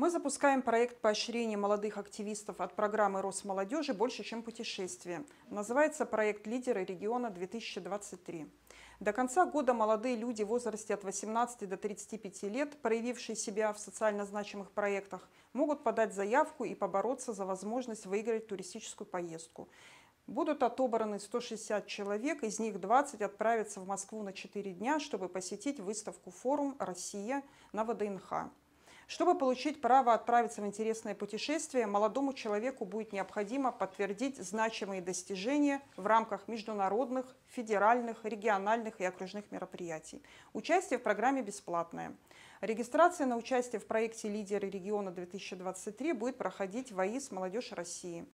Мы запускаем проект поощрения молодых активистов от программы Росмолодежи «Больше, чем путешествие». Называется проект «Лидеры региона-2023». До конца года молодые люди в возрасте от 18 до 35 лет, проявившие себя в социально значимых проектах, могут подать заявку и побороться за возможность выиграть туристическую поездку. Будут отобраны 160 человек, из них 20 отправятся в Москву на 4 дня, чтобы посетить выставку «Форум Россия» на ВДНХ. Чтобы получить право отправиться в интересное путешествие, молодому человеку будет необходимо подтвердить значимые достижения в рамках международных, федеральных, региональных и окружных мероприятий. Участие в программе бесплатное. Регистрация на участие в проекте «Лидеры региона-2023» будет проходить в АИС «Молодежь России».